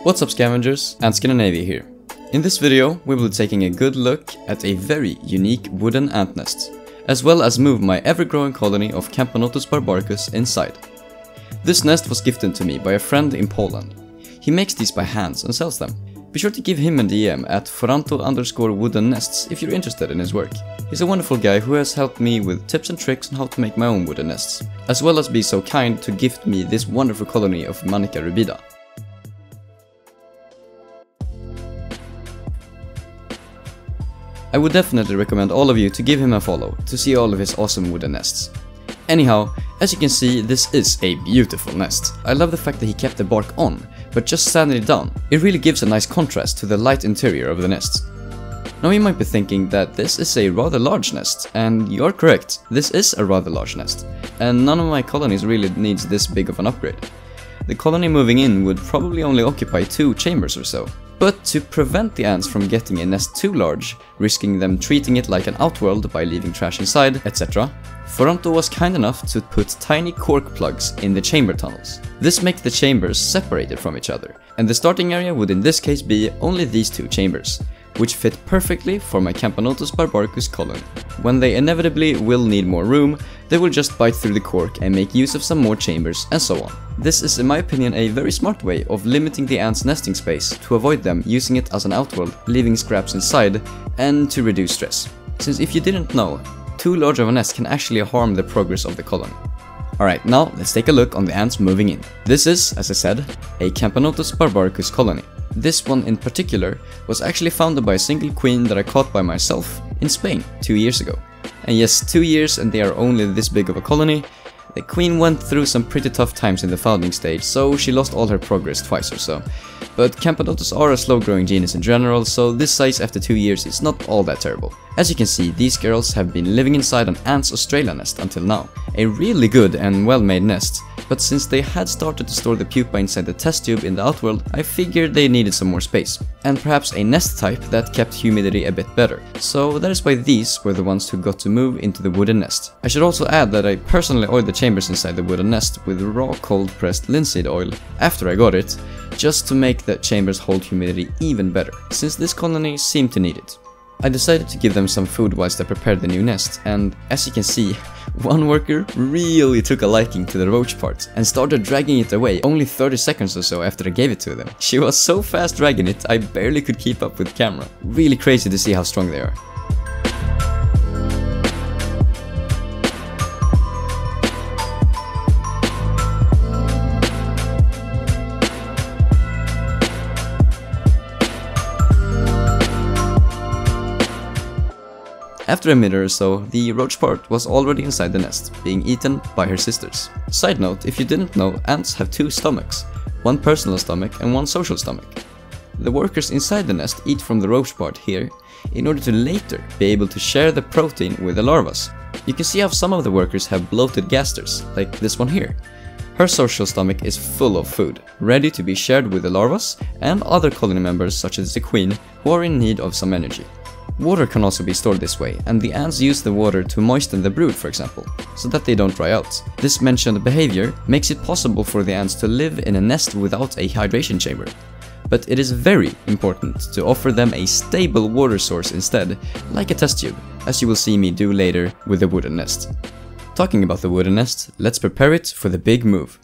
What's up scavengers, Ant Scandinavia here. In this video we will be taking a good look at a very unique wooden ant nest, as well as move my ever-growing colony of Camponotus barbaricus inside. This nest was gifted to me by a friend in Poland. He makes these by hands and sells them. Be sure to give him a DM at foranto_wooden-nests if you're interested in his work. He's a wonderful guy who has helped me with tips and tricks on how to make my own wooden nests, as well as be so kind to gift me this wonderful colony of Manica rubida. I would definitely recommend all of you to give him a follow to see all of his awesome wooden nests. Anyhow, as you can see, this is a beautiful nest. I love the fact that he kept the bark on, but just sanded it down. It really gives a nice contrast to the light interior of the nest. Now you might be thinking that this is a rather large nest, and you're correct, this is a rather large nest, and none of my colonies really needs this big of an upgrade. The colony moving in would probably only occupy 2 chambers or so. But to prevent the ants from getting a nest too large, risking them treating it like an outworld by leaving trash inside, etc., Foranto was kind enough to put tiny cork plugs in the chamber tunnels. This makes the chambers separated from each other, and the starting area would in this case be only these 2 chambers, which fit perfectly for my Camponotus barbaricus colony. When they inevitably will need more room, they will just bite through the cork and make use of some more chambers and so on. This is in my opinion a very smart way of limiting the ants' nesting space to avoid them using it as an outworld, leaving scraps inside, and to reduce stress. Since if you didn't know, too large of a nest can actually harm the progress of the colony. Alright, now let's take a look on the ants moving in. This is, as I said, a Camponotus barbaricus colony. This one in particular was actually founded by a single queen that I caught by myself in Spain 2 years ago. And yes, 2 years and they are only this big of a colony. The queen went through some pretty tough times in the founding stage, so she lost all her progress twice or so. But Camponotus are a slow-growing genus in general, so this size after 2 years is not all that terrible. As you can see, these girls have been living inside an Ants Australia nest until now. A really good and well-made nest, but since they had started to store the pupa inside the test tube in the outworld, I figured they needed some more space. And perhaps a nest type that kept humidity a bit better. So that is why these were the ones who got to move into the wooden nest. I should also add that I personally oiled the chambers inside the wooden nest with raw cold-pressed linseed oil after I got it, just to make the chambers hold humidity even better, since this colony seemed to need it. I decided to give them some food whilst I prepared the new nest, and as you can see, one worker really took a liking to the roach part and started dragging it away only 30 seconds or so after I gave it to them. She was so fast dragging it, I barely could keep up with camera. Really crazy to see how strong they are. After a minute or so, the roach part was already inside the nest, being eaten by her sisters. Side note, if you didn't know, ants have 2 stomachs, one personal stomach and one social stomach. The workers inside the nest eat from the roach part here, in order to later be able to share the protein with the larvas. You can see how some of the workers have bloated gasters, like this one here. Her social stomach is full of food, ready to be shared with the larvas and other colony members such as the queen, who are in need of some energy. Water can also be stored this way, and the ants use the water to moisten the brood, for example, so that they don't dry out. This mentioned behavior makes it possible for the ants to live in a nest without a hydration chamber. But it is very important to offer them a stable water source instead, like a test tube, as you will see me do later with the wooden nest. Talking about the wooden nest, let's prepare it for the big move.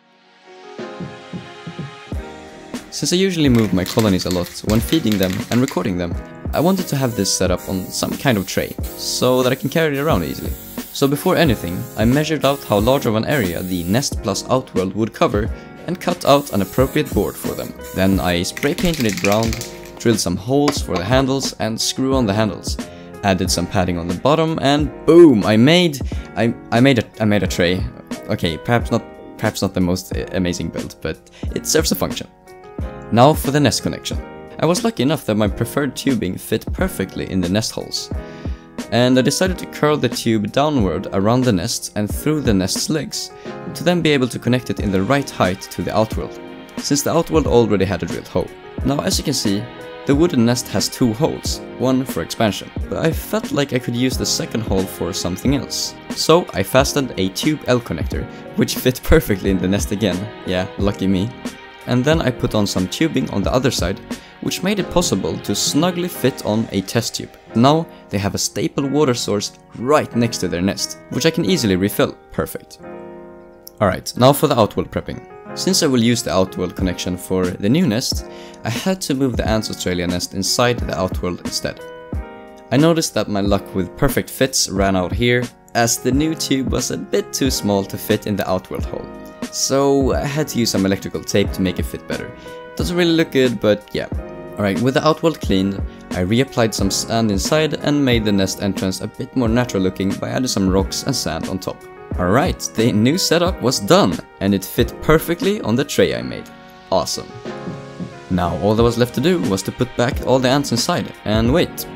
Since I usually move my colonies a lot when feeding them and recording them, I wanted to have this set up on some kind of tray, so that I can carry it around easily. So before anything, I measured out how large of an area the nest plus outworld would cover and cut out an appropriate board for them. Then I spray painted it brown, drilled some holes for the handles and screw on the handles, added some padding on the bottom, and boom! I made a tray. Okay, perhaps not the most amazing build, but it serves a function. Now for the nest connection. I was lucky enough that my preferred tubing fit perfectly in the nest holes, and I decided to curl the tube downward around the nest and through the nest's legs, to then be able to connect it in the right height to the outworld, since the outworld already had a drilled hole. Now as you can see, the wooden nest has 2 holes, one for expansion, but I felt like I could use the second hole for something else. So I fastened a tube L connector, which fit perfectly in the nest again, yeah, lucky me. and then I put on some tubing on the other side, which made it possible to snugly fit on a test tube. Now they have a staple water source right next to their nest, which I can easily refill. Perfect. Alright, now for the outworld prepping. Since I will use the outworld connection for the new nest, I had to move the Ants Australia nest inside the outworld instead. I noticed that my luck with perfect fits ran out here, as the new tube was a bit too small to fit in the outworld hole. So I had to use some electrical tape to make it fit better. Doesn't really look good, but yeah. Alright, with the outworld cleaned, I reapplied some sand inside and made the nest entrance a bit more natural looking by adding some rocks and sand on top. Alright, the new setup was done, and it fit perfectly on the tray I made. Awesome. Now all that was left to do was to put back all the ants inside and wait.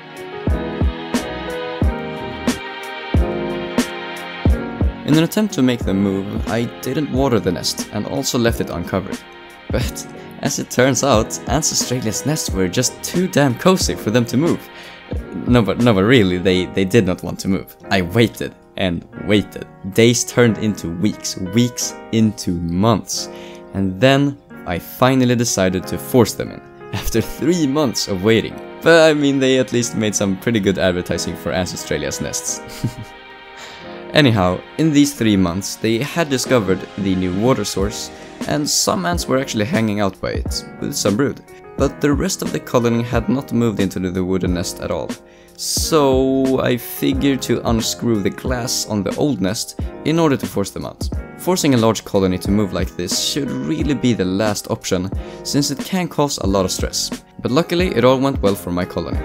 In an attempt to make them move, I didn't water the nest and also left it uncovered. But as it turns out, Ants Australia's nests were just too damn cozy for them to move. No, but really, they did not want to move. I waited and waited. Days turned into weeks, weeks into months. And then I finally decided to force them in, after 3 months of waiting. But I mean, they at least made some pretty good advertising for Ants Australia's nests. Anyhow, in these 3 months, they had discovered the new water source, and some ants were actually hanging out by it, with some brood. But the rest of the colony had not moved into the wooden nest at all. So I figured to unscrew the glass on the old nest in order to force them out. Forcing a large colony to move like this should really be the last option, since it can cause a lot of stress. But luckily it all went well for my colony.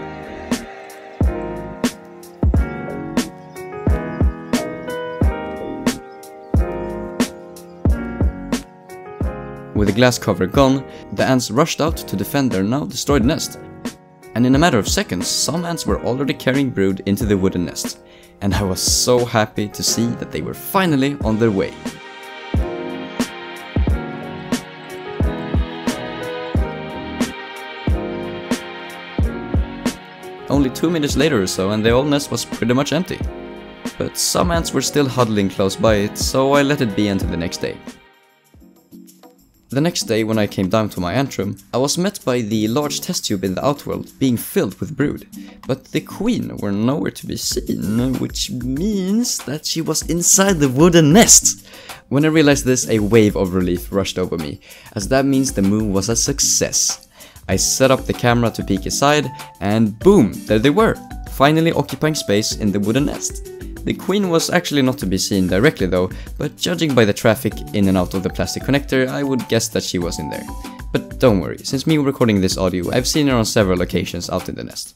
With the glass cover gone, the ants rushed out to defend their now destroyed nest. And in a matter of seconds, some ants were already carrying brood into the wooden nest. And I was so happy to see that they were finally on their way. Only 2 minutes later or so and the old nest was pretty much empty. But some ants were still huddling close by it, so I let it be until the next day. The next day, when I came down to my ant room, I was met by the large test tube in the outworld being filled with brood, but the queen were nowhere to be seen, which means that she was inside the wooden nest. When I realized this, a wave of relief rushed over me, as that means the move was a success. I set up the camera to peek inside, and boom, there they were, finally occupying space in the wooden nest. The queen was actually not to be seen directly though, but judging by the traffic in and out of the plastic connector, I would guess that she was in there. But don't worry, since me recording this audio, I've seen her on several occasions out in the nest.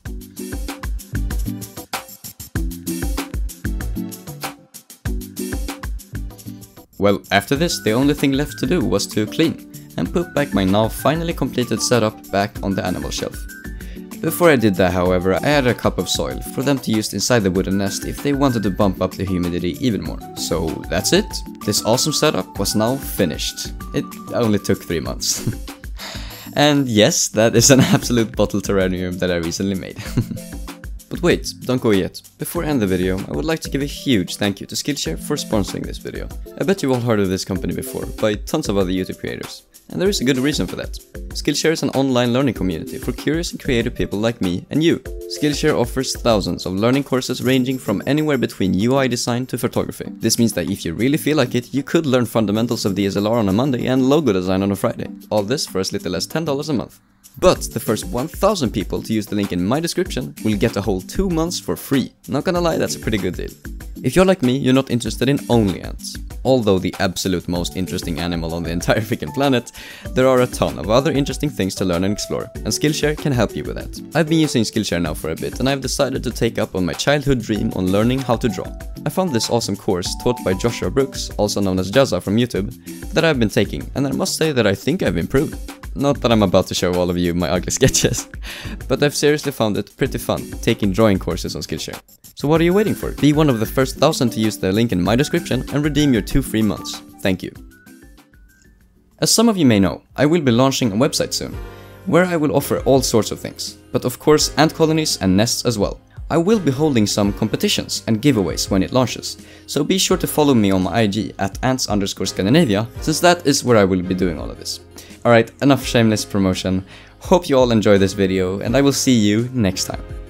Well, after this, the only thing left to do was to clean, and put back my now finally completed setup back on the animal shelf. Before I did that, however, I added a cup of soil for them to use inside the wooden nest if they wanted to bump up the humidity even more. So that's it. This awesome setup was now finished. It only took 3 months. And yes, that is an absolute bottle terrarium that I recently made. But wait, don't go yet. Before I end the video, I would like to give a huge thank you to Skillshare for sponsoring this video. I bet you all heard of this company before, by tons of other YouTube creators. And there is a good reason for that. Skillshare is an online learning community for curious and creative people like me and you. Skillshare offers thousands of learning courses ranging from anywhere between UI design to photography. This means that if you really feel like it, you could learn fundamentals of DSLR on a Monday and logo design on a Friday. All this for as little as $10 a month. But the first 1,000 people to use the link in my description will get a whole 2 months for free. Not gonna lie, that's a pretty good deal. If you're like me, you're not interested in only ants. Although the absolute most interesting animal on the entire freaking planet, there are a ton of other interesting things to learn and explore, and Skillshare can help you with that. I've been using Skillshare now for a bit, and I've decided to take up on my childhood dream on learning how to draw. I found this awesome course taught by Joshua Brooks, also known as Jazza from YouTube, that I've been taking, and I must say that I think I've improved. Not that I'm about to show all of you my ugly sketches, but I've seriously found it pretty fun taking drawing courses on Skillshare. So what are you waiting for? Be one of the first 1,000 to use the link in my description and redeem your 2 free months. Thank you. As some of you may know, I will be launching a website soon, where I will offer all sorts of things, but of course ant colonies and nests as well. I will be holding some competitions and giveaways when it launches, so be sure to follow me on my IG at ants_Scandinavia, since that is where I will be doing all of this. Alright, enough shameless promotion. Hope you all enjoy this video, and I will see you next time.